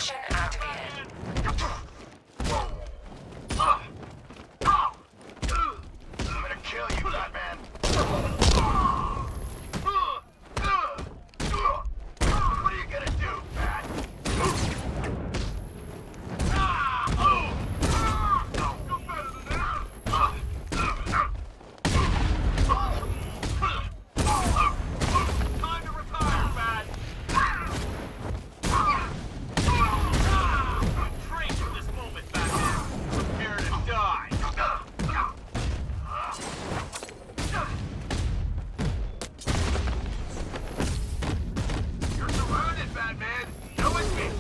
Simulation activated. I'm gonna kill you, Batman. What are you gonna do, Bat? Go better than that. Time to retire, Bat. Train for this moment, Batman. Prepare to die. You're surrounded, Batman. No escape.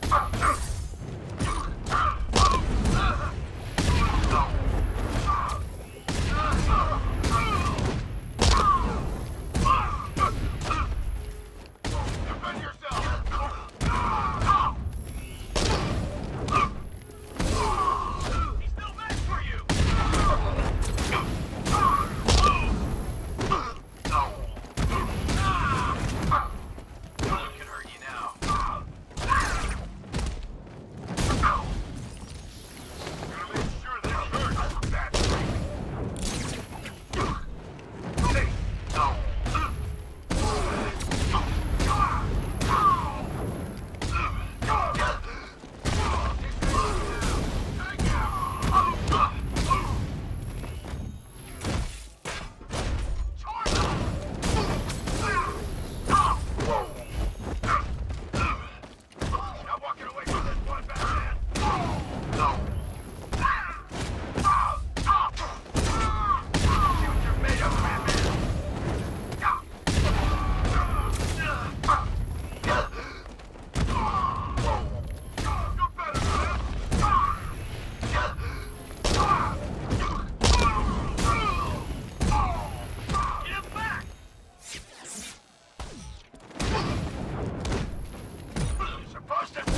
Defend yourself. He's still back for you. No one can hurt you now. Gotta make sure this hurts, Batman. Not walking away from this one, Batman. See what you're made of, Batman. You're better than this. Get him back! You're supposed to...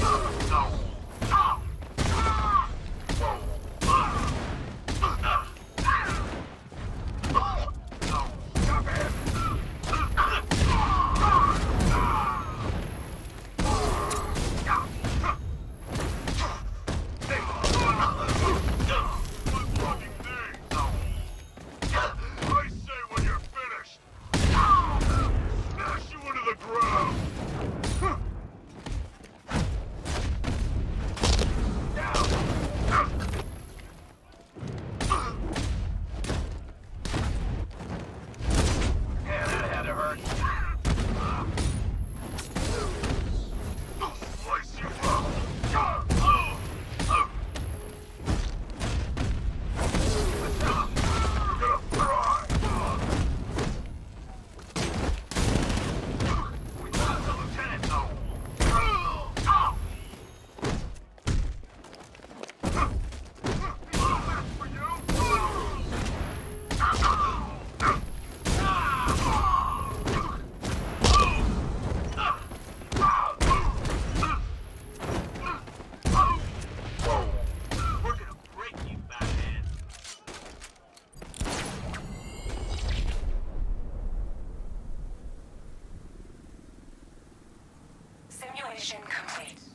Stop him! I say when you're finished, smash you into the ground. Yeah, that had to hurt. I'll slice you up. You're gonna fry. We lost the lieutenant, though. That's for you. We're gonna break you, Batman. Simulation complete.